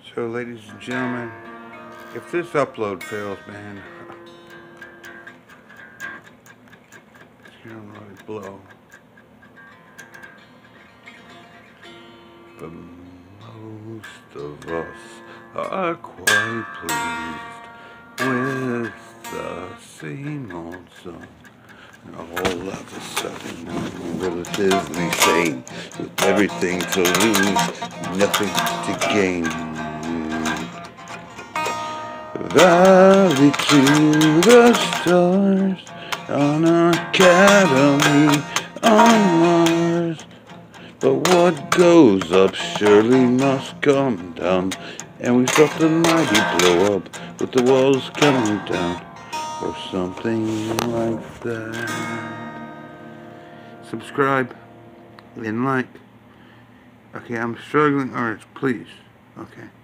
So, ladies and gentlemen, if this upload fails, man, it's gonna really blow. But most of us are quite pleased with the same old song. All of a sudden, I'm relatively sane, with everything to lose, nothing to gain. Valley to the stars, on Academy on Mars. But what goes up surely must come down, and we felt the mighty blow up with the walls coming down, or something like that. Subscribe and like. Okay, I'm a struggling artist, please. Okay.